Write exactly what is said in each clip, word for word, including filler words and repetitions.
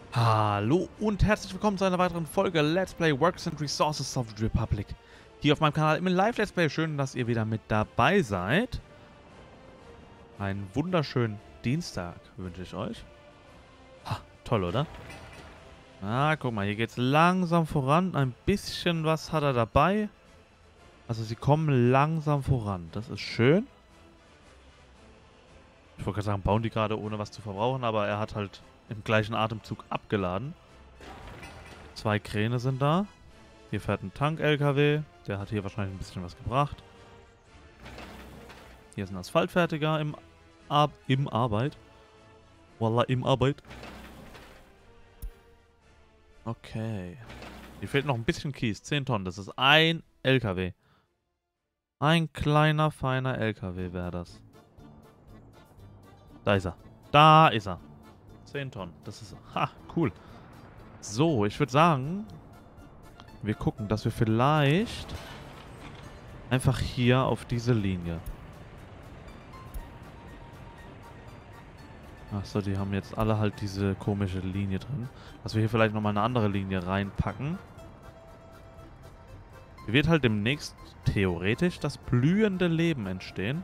Hallo und herzlich willkommen zu einer weiteren Folge Let's Play Works and Resources of the Republic. Hier auf meinem Kanal im Live-Let's Play. Schön, dass ihr wieder mit dabei seid. Einen wunderschönen Dienstag wünsche ich euch. Ha, toll, oder? Ah, guck mal, hier geht's langsam voran. Ein bisschen was hat er dabei. Also sie kommen langsam voran. Das ist schön. Ich wollte gerade sagen, bauen die gerade ohne was zu verbrauchen, aber er hat halt im gleichen Atemzug abgeladen. Zwei Kräne sind da. Hier fährt ein Tank-L K W. Der hat hier wahrscheinlich ein bisschen was gebracht. Hier ist ein Asphaltfertiger im, Ar im Arbeit. Voila, im Arbeit. Okay. Hier fehlt noch ein bisschen Kies. zehn Tonnen. Das ist ein L K W. Ein kleiner, feiner L K W wäre das. Da ist er. Da ist er. zehn Tonnen. Das ist... Ha, cool. So, ich würde sagen, wir gucken, dass wir vielleicht einfach hier auf diese Linie. Achso, die haben jetzt alle halt diese komische Linie drin. Dass wir hier vielleicht nochmal eine andere Linie reinpacken. Hier wird halt demnächst theoretisch das blühende Leben entstehen.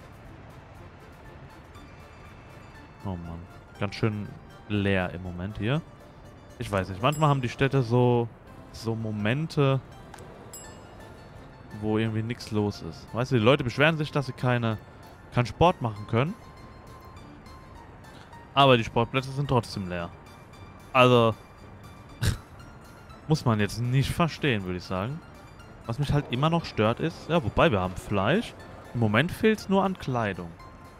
Oh Mann. Ganz schön leer im Moment hier. Ich weiß nicht, manchmal haben die Städte so, so Momente, wo irgendwie nichts los ist. Weißt du, die Leute beschweren sich, dass sie keine, keinen Sport machen können. Aber die Sportplätze sind trotzdem leer. Also, muss man jetzt nicht verstehen, würde ich sagen. Was mich halt immer noch stört ist, ja, wobei wir haben Fleisch. Im Moment fehlt es nur an Kleidung.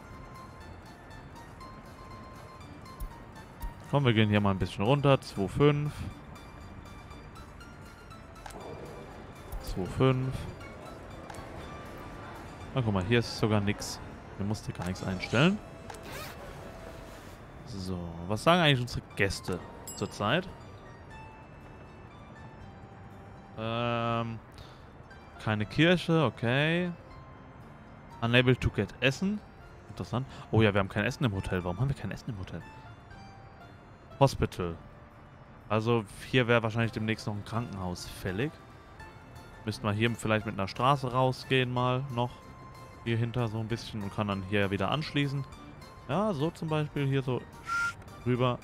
Komm, wir gehen hier mal ein bisschen runter. zwei Komma fünf. zwei Komma fünf. Na, guck mal, hier ist sogar nichts. Hier musste gar nichts einstellen. So, was sagen eigentlich unsere Gäste zurzeit? Ähm, keine Kirche, okay. Unable to get Essen. Interessant. Oh ja, wir haben kein Essen im Hotel. Warum haben wir kein Essen im Hotel? Hospital. Also hier wäre wahrscheinlich demnächst noch ein Krankenhaus fällig. Müssten wir hier vielleicht mit einer Straße rausgehen mal noch. Hier hinter so ein bisschen und kann dann hier wieder anschließen. Ja, so zum Beispiel hier so rüber.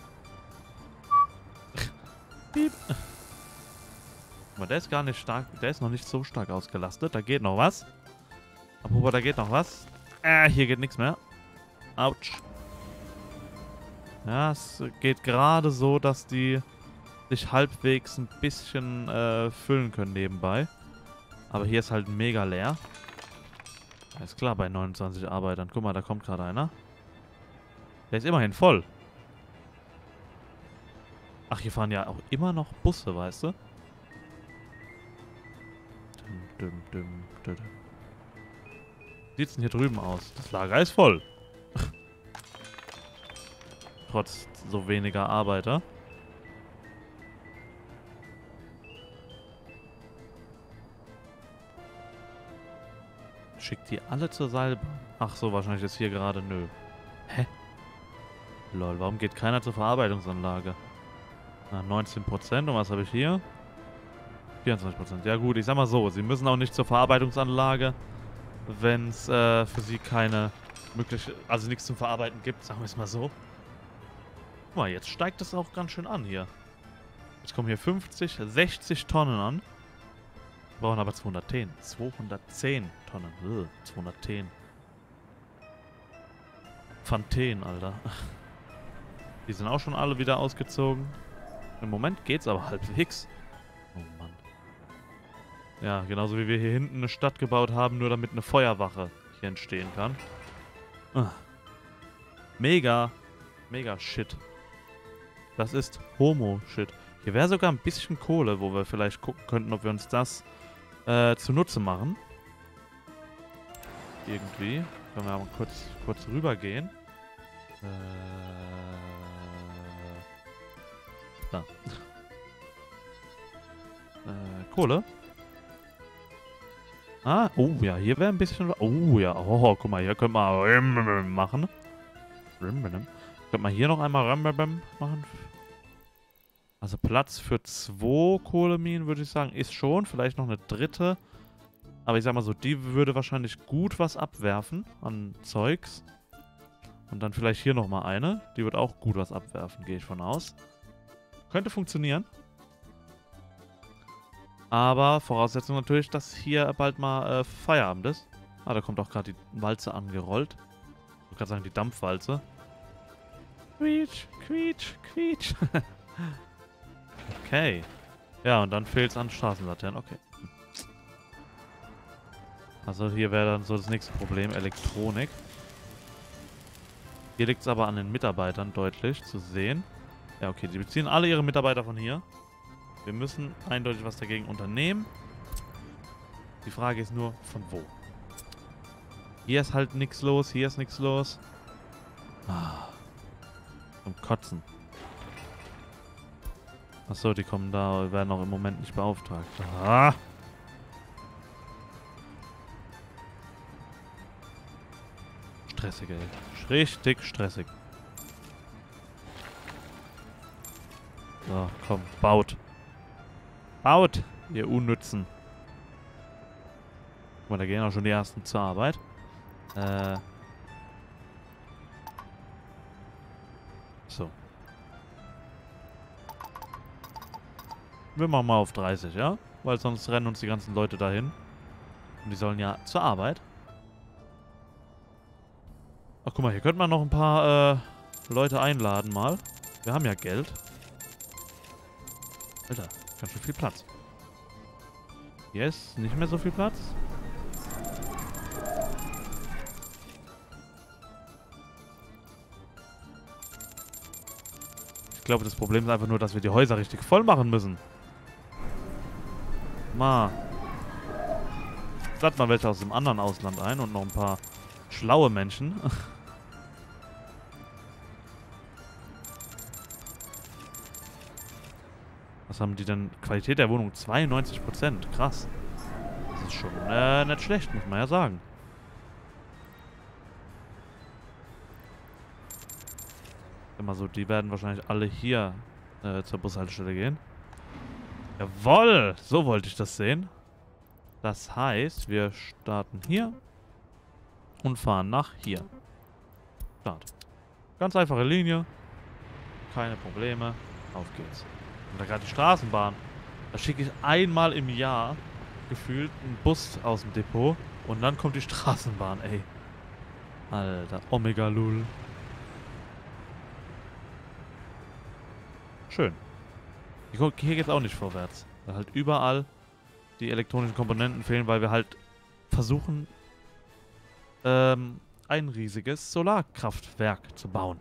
Piep. Aber der ist gar nicht stark, der ist noch nicht so stark ausgelastet. Da geht noch was. Apropos, da geht noch was. Äh, hier geht nichts mehr. Autsch. Ja, es geht gerade so, dass die sich halbwegs ein bisschen äh, füllen können nebenbei. Aber hier ist halt mega leer. Ist klar, bei neunundzwanzig Arbeitern. Guck mal, da kommt gerade einer. Der ist immerhin voll. Ach, hier fahren ja auch immer noch Busse, weißt du? Dum, dum, dum, dum. Wie sieht's denn hier drüben aus? Das Lager ist voll. Trotz so weniger Arbeiter. Schickt die alle zur Seilbahn? Ach so, wahrscheinlich ist hier gerade nö. Hä? Lol, warum geht keiner zur Verarbeitungsanlage? Na, neunzehn Prozent. Und was habe ich hier? vierundzwanzig Prozent. Ja gut, ich sag mal so, sie müssen auch nicht zur Verarbeitungsanlage, wenn es äh, für sie keine mögliche, also nichts zum Verarbeiten gibt, sagen wir es mal so. Guck mal, jetzt steigt es auch ganz schön an hier. Jetzt kommen hier fünfzig, sechzig Tonnen an. Wir brauchen aber zweihundertzehn. zweihundertzehn Tonnen. Ugh, zweihundertzehn. Fontänen, Alter. Die sind auch schon alle wieder ausgezogen. Im Moment geht's aber halbwegs. Oh Mann. Ja, genauso wie wir hier hinten eine Stadt gebaut haben, nur damit eine Feuerwache hier entstehen kann. Ah. Mega. Mega Shit. Das ist Homo-Shit. Hier wäre sogar ein bisschen Kohle, wo wir vielleicht gucken könnten, ob wir uns das äh, zunutze machen. Irgendwie. Können wir mal kurz, kurz rübergehen. Äh, da. äh, Kohle. Ah, oh ja, hier wäre ein bisschen... Oh ja, oh, guck mal, hier können wir machen. Könnte man hier noch einmal machen? Also Platz für zwei Kohleminen, würde ich sagen, ist schon. Vielleicht noch eine dritte. Aber ich sag mal so, die würde wahrscheinlich gut was abwerfen an Zeugs. Und dann vielleicht hier nochmal eine. Die wird auch gut was abwerfen, gehe ich von aus. Könnte funktionieren. Aber Voraussetzung natürlich, dass hier bald mal äh, Feierabend ist. Ah, da kommt auch gerade die Walze angerollt. Ich wollte gerade sagen, die Dampfwalze. Quietsch, quietsch, quietsch. Okay. Ja, und dann fehlt es an Straßenlaternen. Okay. Also hier wäre dann so das nächste Problem, Elektronik. Hier liegt es aber an den Mitarbeitern deutlich zu sehen. Ja, okay, die beziehen alle ihre Mitarbeiter von hier. Wir müssen eindeutig was dagegen unternehmen. Die Frage ist nur, von wo? Hier ist halt nichts los, hier ist nichts los. Ah. Zum Kotzen. Achso, die kommen da, werden auch im Moment nicht beauftragt. Ah. Stressig, ey. Richtig stressig. So, komm, baut. Baut, ihr Unnützen. Guck mal, da gehen auch schon die ersten zur Arbeit. Äh. So. Wir machen mal auf dreißig, ja? Weil sonst rennen uns die ganzen Leute dahin. Und die sollen ja zur Arbeit. Ach, guck mal, hier könnte man noch ein paar äh, Leute einladen mal. Wir haben ja Geld. Alter, ganz schön viel Platz. Hier ist nicht mehr so viel Platz. Ich glaube, das Problem ist einfach nur, dass wir die Häuser richtig voll machen müssen. Mal. Laden mal welche aus dem anderen Ausland ein und noch ein paar schlaue Menschen. Was haben die denn? Qualität der Wohnung zweiundneunzig Prozent. Krass. Das ist schon äh, nicht schlecht, muss man ja sagen. Immer so, die werden wahrscheinlich alle hier äh, zur Bushaltestelle gehen. Jawoll! So wollte ich das sehen. Das heißt, wir starten hier und fahren nach hier. Start. Ganz einfache Linie. Keine Probleme. Auf geht's. Und da gerade die Straßenbahn. Da schicke ich einmal im Jahr gefühlt einen Bus aus dem Depot und dann kommt die Straßenbahn, ey. Alter, Omega Lul. Schön. Hier geht's auch nicht vorwärts. Weil halt überall die elektronischen Komponenten fehlen, weil wir halt versuchen, ähm, ein riesiges Solarkraftwerk zu bauen.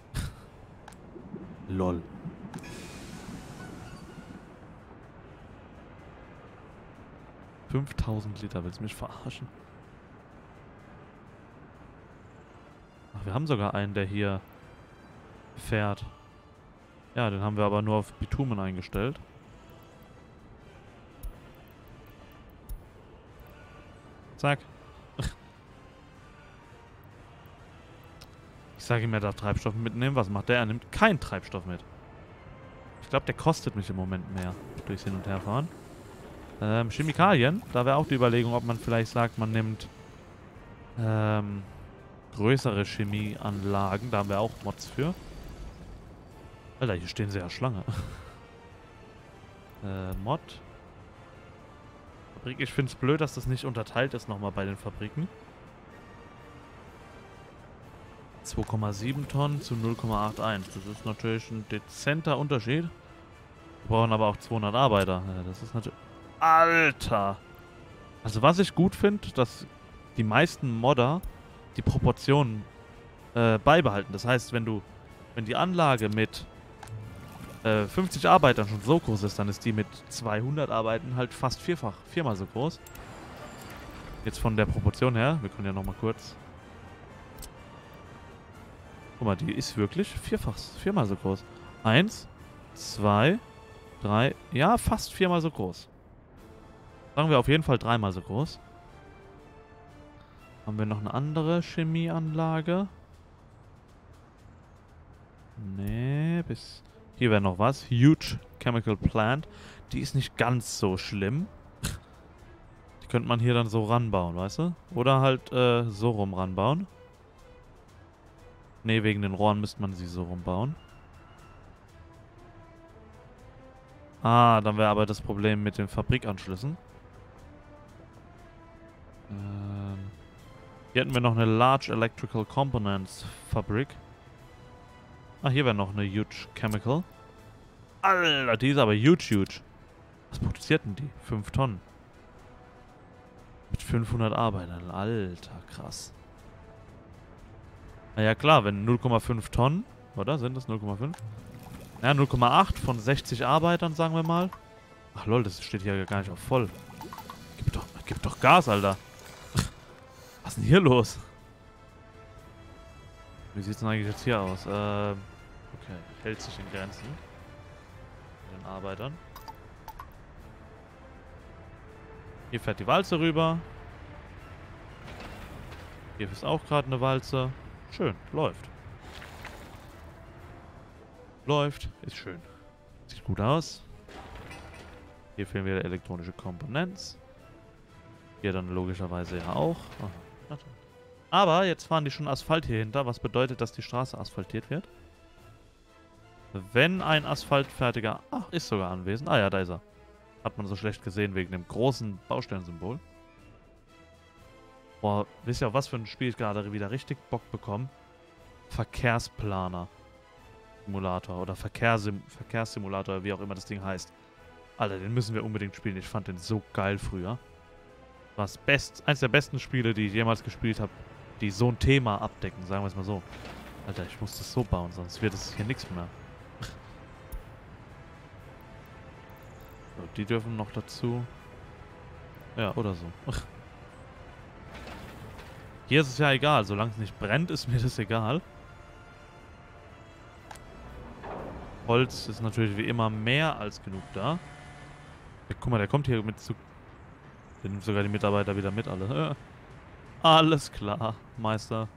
Lol. fünftausend Liter, willst du mich verarschen? Ach, wir haben sogar einen, der hier fährt. Ja, den haben wir aber nur auf Bitumen eingestellt. Zack. Ich sage ihm, er darf Treibstoff mitnehmen. Was macht der? Er nimmt keinen Treibstoff mit. Ich glaube, der kostet mich im Moment mehr durchs Hin- und Herfahren. Ähm, Chemikalien. Da wäre auch die Überlegung, ob man vielleicht sagt, man nimmt ähm, größere Chemieanlagen. Da haben wir auch Mods für. Alter, hier stehen sie ja Schlange. äh, Mod. Fabrik. Ich finde es blöd, dass das nicht unterteilt ist nochmal bei den Fabriken. zwei Komma sieben Tonnen zu null Komma einundachtzig. Das ist natürlich ein dezenter Unterschied. Wir brauchen aber auch zweihundert Arbeiter. Ja, das ist natürlich... Alter! Also was ich gut finde, dass die meisten Modder die Proportionen äh, beibehalten. Das heißt, wenn du, wenn die Anlage mit äh, fünfzig Arbeitern schon so groß ist, dann ist die mit zweihundert Arbeitern halt fast vierfach, viermal so groß. Jetzt von der Proportion her, wir können ja nochmal kurz... Guck mal, die ist wirklich vierfach, viermal so groß. Eins, zwei, drei, ja, fast viermal so groß. Sagen wir auf jeden Fall dreimal so groß. Haben wir noch eine andere Chemieanlage? Nee, bis Hier wäre noch was. Huge Chemical Plant. Die ist nicht ganz so schlimm. Die könnte man hier dann so ranbauen, weißt du? Oder halt äh, so rum ranbauen. Ne, wegen den Rohren müsste man sie so rumbauen. Ah, dann wäre aber das Problem mit den Fabrikanschlüssen. Ähm, hier hätten wir noch eine Large Electrical Components Fabrik. Ah, hier wäre noch eine Huge Chemical. Alter, die ist aber huge, huge. Was produziert denn die? fünf Tonnen. Mit fünfhundert Arbeitern. Alter, krass. Na ja, klar, wenn null Komma fünf Tonnen, oder? Sind das null Komma fünf? Ja, null Komma acht von sechzig Arbeitern, sagen wir mal. Ach lol, das steht hier gar nicht auf voll. Gib doch, gib doch Gas, Alter. Was ist denn hier los? Wie sieht es denn eigentlich jetzt hier aus? Ähm, okay, hält sich in Grenzen. Mit den Arbeitern. Hier fährt die Walze rüber. Hier ist auch gerade eine Walze. Schön, läuft. Läuft, ist schön. Sieht gut aus. Hier fehlen wieder elektronische Komponenten. Hier dann logischerweise ja auch. Oh, aber jetzt fahren die schon Asphalt hier hinter, was bedeutet, dass die Straße asphaltiert wird. Wenn ein asphaltfertiger... Ach, ist sogar anwesend. Ah ja, da ist er. Hat man so schlecht gesehen wegen dem großen Baustellensymbol. Boah, wisst ihr, auf was für ein Spiel ich gerade wieder richtig Bock bekomme? Verkehrsplaner. Simulator oder Verkehrssim Verkehrssimulator, wie auch immer das Ding heißt. Alter, den müssen wir unbedingt spielen. Ich fand den so geil früher. War das best, eins der besten Spiele, die ich jemals gespielt habe, die so ein Thema abdecken, sagen wir es mal so. Alter, ich muss das so bauen, sonst wird es hier nichts mehr. So, die dürfen noch dazu. Ja, oder so. Hier ist es ja egal, solange es nicht brennt, ist mir das egal. Holz ist natürlich wie immer mehr als genug da. Ja, guck mal, der kommt hier mit zu... Der nimmt sogar die Mitarbeiter wieder mit, alle. Ja. Alles klar, Meister.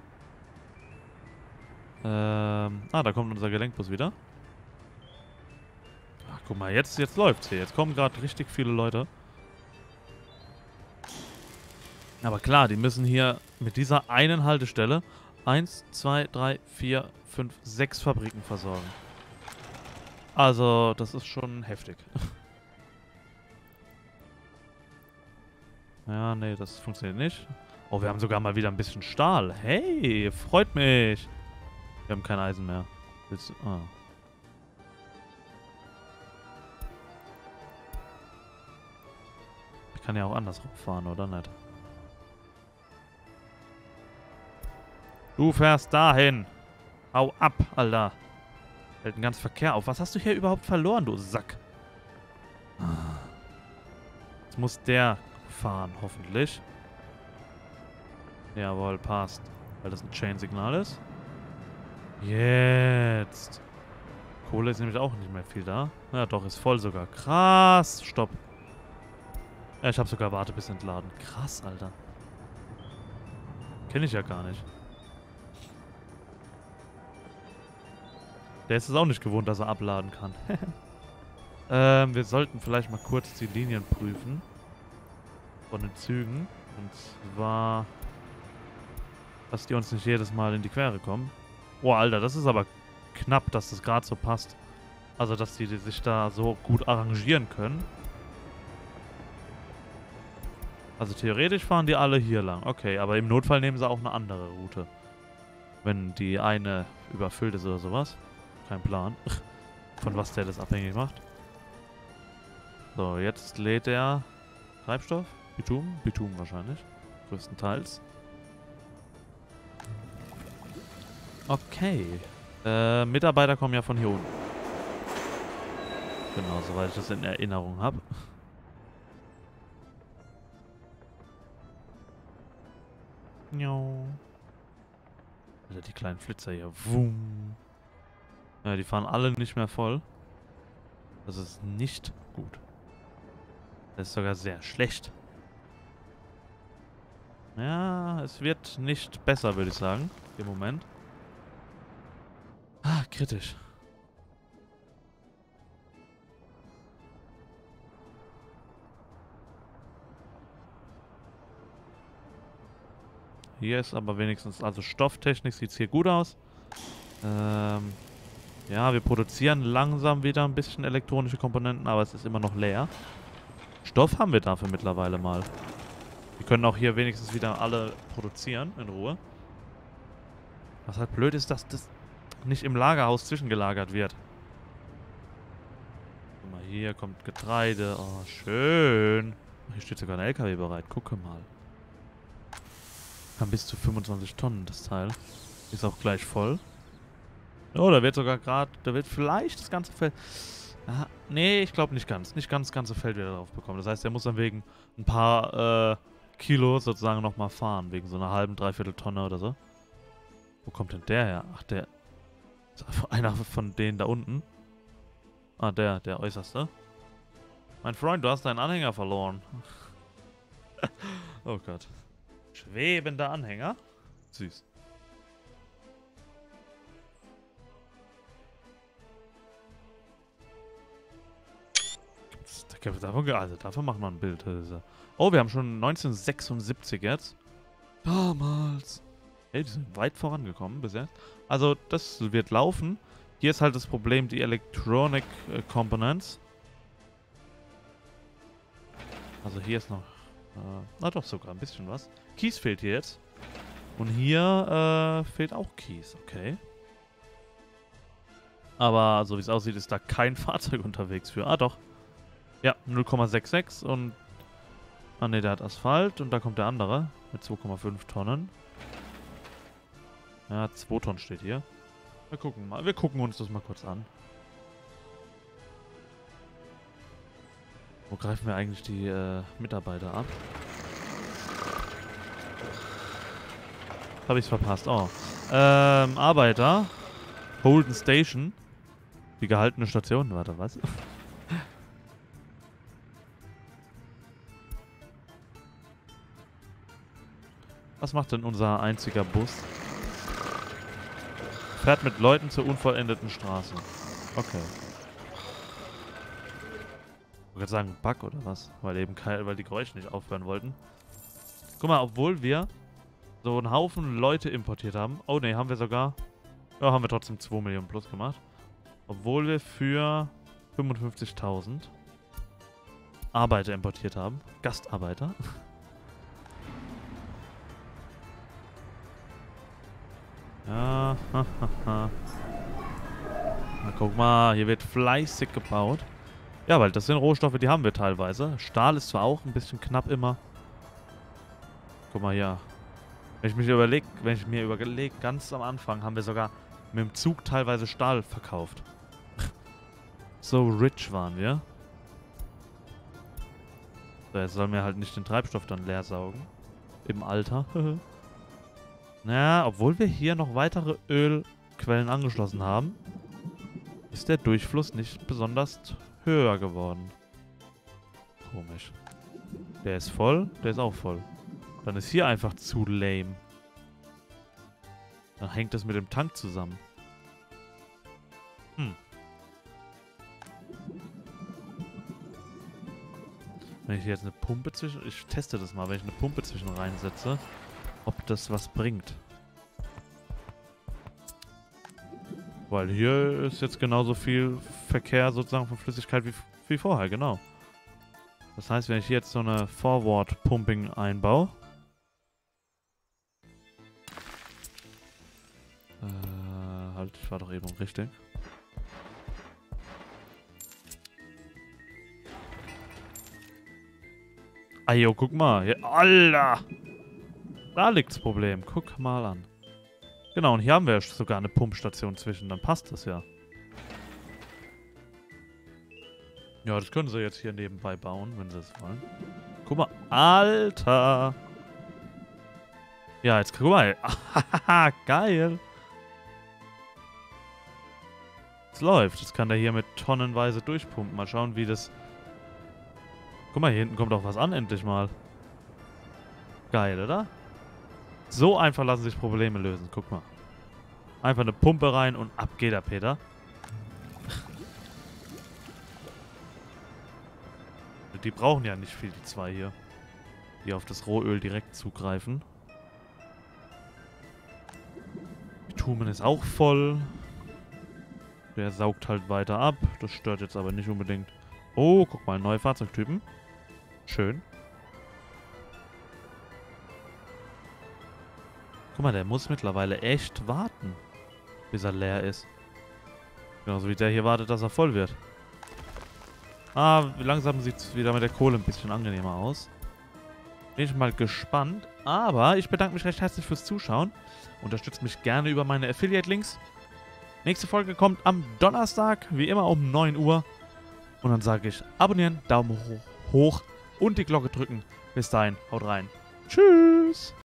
Ähm, ah, da kommt unser Gelenkbus wieder. Ach, guck mal, jetzt, jetzt läuft's hier. Jetzt kommen gerade richtig viele Leute. Aber klar, die müssen hier mit dieser einen Haltestelle eins, zwei, drei, vier, fünf, sechs Fabriken versorgen. Also, das ist schon heftig. Ja, nee, das funktioniert nicht. Oh, wir haben sogar mal wieder ein bisschen Stahl. Hey, freut mich. Wir haben kein Eisen mehr. Willst du... Ah. Ich kann ja auch andersrum fahren, oder nicht? Du fährst dahin. Hau ab, Alter. Hält den ganzen Verkehr auf. Was hast du hier überhaupt verloren, du Sack? Jetzt muss der fahren, hoffentlich. Jawohl, passt. Weil das ein Chain-Signal ist. Jetzt. Kohle ist nämlich auch nicht mehr viel da. Ja, doch, ist voll sogar. Krass. Stopp. Ja, ich habe sogar Warte bis entladen. Krass, Alter. Kenne ich ja gar nicht. Der ist es auch nicht gewohnt, dass er abladen kann. ähm, wir sollten vielleicht mal kurz die Linien prüfen. Von den Zügen. Und zwar... dass die uns nicht jedes Mal in die Quere kommen. Oh, Alter, das ist aber knapp, dass das gerade so passt. Also, dass die, die sich da so gut arrangieren können. Also, theoretisch fahren die alle hier lang. Okay, aber im Notfall nehmen sie auch eine andere Route. Wenn die eine überfüllt ist oder sowas. Kein Plan. Von was der das abhängig macht. So, jetzt lädt er Treibstoff. Bitumen? Bitumen wahrscheinlich. Größtenteils. Okay. Äh, Mitarbeiter kommen ja von hier unten. Genau, soweit ich das in Erinnerung habe. Alter, die kleinen Flitzer hier. Wum. Ja, die fahren alle nicht mehr voll. Das ist nicht gut. Das ist sogar sehr schlecht. Ja, es wird nicht besser, würde ich sagen. Im Moment. Ah, kritisch. Hier ist aber wenigstens, also Stofftechnik sieht es hier gut aus. Ähm, ja, wir produzieren langsam wieder ein bisschen elektronische Komponenten, aber es ist immer noch leer. Stoff haben wir dafür mittlerweile mal. Wir können auch hier wenigstens wieder alle produzieren, in Ruhe. Was halt blöd ist, dass das nicht im Lagerhaus zwischengelagert wird. Guck mal, hier kommt Getreide. Oh, schön. Hier steht sogar ein L K W bereit. Gucke mal. Kann bis zu fünfundzwanzig Tonnen, das Teil. Ist auch gleich voll. Oh, da wird sogar gerade, da wird vielleicht das ganze Feld... Aha, nee, ich glaube nicht ganz. Nicht ganz das ganze Feld wieder drauf bekommen. Das heißt, er muss dann wegen ein paar äh, Kilo sozusagen nochmal fahren. Wegen so einer halben, dreiviertel Tonne oder so. Wo kommt denn der her? Ach, der... Ist einer von denen da unten. Ah, der, der äußerste. Mein Freund, du hast deinen Anhänger verloren. Oh Gott. Schwebender Anhänger? Süß. Davon, also davon machen wir ein Bild. Oh, wir haben schon neunzehnhundertsechsundsiebzig jetzt. Damals. Hey, die sind weit vorangekommen bis jetzt. Also, das wird laufen. Hier ist halt das Problem, die Electronic äh, Components. Also hier ist noch... Äh, na doch, sogar ein bisschen was. Kies fehlt hier jetzt. Und hier äh, fehlt auch Kies, okay. Aber so wie es aussieht, ist da kein Fahrzeug unterwegs für. Ah doch. Ja, null Komma sechsundsechzig und... Ah ne, der hat Asphalt und da kommt der andere mit zwei Komma fünf Tonnen. Ja, zwei Tonnen steht hier. Wir gucken mal. Wir gucken uns das mal kurz an. Wo greifen wir eigentlich die äh, Mitarbeiter ab? Habe ich's verpasst. Oh. Ähm, Arbeiter. Holden Station. Die gehaltene Station. Warte, was? Was macht denn unser einziger Bus? Fährt mit Leuten zur unvollendeten Straße. Okay. Ich wollte sagen Bug oder was? Weil eben kein, weil die Geräusche nicht aufhören wollten. Guck mal, obwohl wir so einen Haufen Leute importiert haben. Oh ne, haben wir sogar... Ja, haben wir trotzdem zwei Millionen plus gemacht. Obwohl wir für fünfundfünfzigtausend Arbeiter importiert haben. Gastarbeiter. Ja, hahaha. Na, guck mal, hier wird fleißig gebaut. Ja, weil das sind Rohstoffe, die haben wir teilweise. Stahl ist zwar auch ein bisschen knapp immer. Guck mal hier. Wenn ich mich überlege, wenn ich mir überlege, ganz am Anfang haben wir sogar mit dem Zug teilweise Stahl verkauft. So rich waren wir. So, jetzt sollen wir halt nicht den Treibstoff dann leer saugen. Im Alter. Naja, obwohl wir hier noch weitere Ölquellen angeschlossen haben, ist der Durchfluss nicht besonders höher geworden. Komisch. Der ist voll, der ist auch voll. Dann ist hier einfach zu lame. Dann hängt das mit dem Tank zusammen. Hm. Wenn ich jetzt eine Pumpe zwischen... Ich teste das mal, wenn ich eine Pumpe zwischen reinsetze, ob das was bringt. Weil hier ist jetzt genauso viel Verkehr sozusagen von Flüssigkeit wie, wie vorher, genau. Das heißt, wenn ich hier jetzt so eine Forward-Pumping einbaue... Äh, halt, ich war doch eben richtig. Ah, jo, guck mal. Hier, Alter! Da liegt das Problem. Guck mal an. Genau, und hier haben wir sogar eine Pumpstation zwischen. Dann passt das ja. Ja, das können sie jetzt hier nebenbei bauen, wenn sie es wollen. Guck mal. Alter! Ja, jetzt guck mal. Geil! Es läuft. Jetzt kann der hier mit tonnenweise durchpumpen. Mal schauen, wie das... Guck mal, hier hinten kommt auch was an, endlich mal. Geil, oder? So einfach lassen sich Probleme lösen. Guck mal. Einfach eine Pumpe rein und ab geht der Peter. Die brauchen ja nicht viel, die zwei hier. Die auf das Rohöl direkt zugreifen. Bitumen ist auch voll. Der saugt halt weiter ab. Das stört jetzt aber nicht unbedingt. Oh, guck mal, neue Fahrzeugtypen. Schön. Guck mal, der muss mittlerweile echt warten, bis er leer ist. Genauso wie der hier wartet, dass er voll wird. Ah, langsam sieht es wieder mit der Kohle ein bisschen angenehmer aus. Bin ich mal gespannt. Aber ich bedanke mich recht herzlich fürs Zuschauen. Unterstützt mich gerne über meine Affiliate-Links. Nächste Folge kommt am Donnerstag, wie immer um neun Uhr. Und dann sage ich abonnieren, Daumen hoch, hoch und die Glocke drücken. Bis dahin, haut rein. Tschüss.